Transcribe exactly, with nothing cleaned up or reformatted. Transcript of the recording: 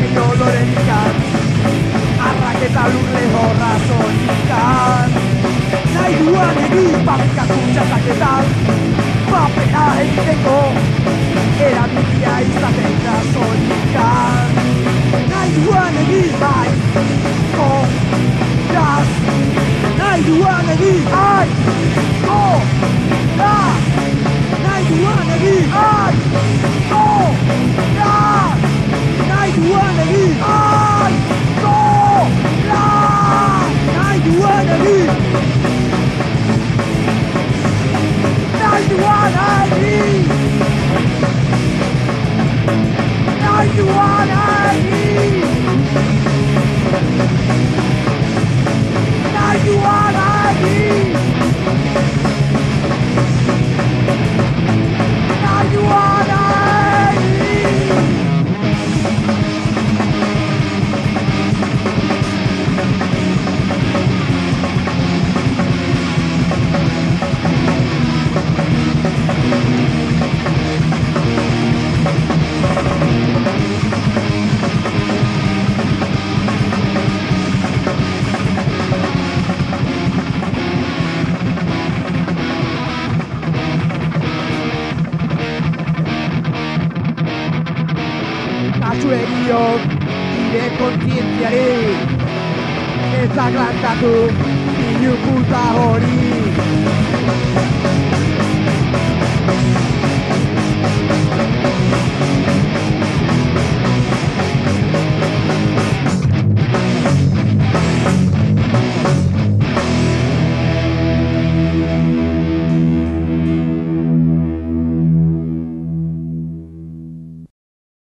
gehiago lorenikan, arrak eta lurre horra zonikan. Nahi duan egin pabrikatu txasaketan, papera egiteko erabilia izaten da zonikan. Nahi duan egin bai, ko, gaz. Nahi duan egin ai, ko, gaz. Nahi duan egin ai, ko, gaz. Nahi duan egin ai, ko, gaz. Nahi duan egin Nahi duan egin Nahi duan egin Nahi duan egin Nahi duan egin Kasueriok nire kontzientziari ezaglantatu ilu puta hori.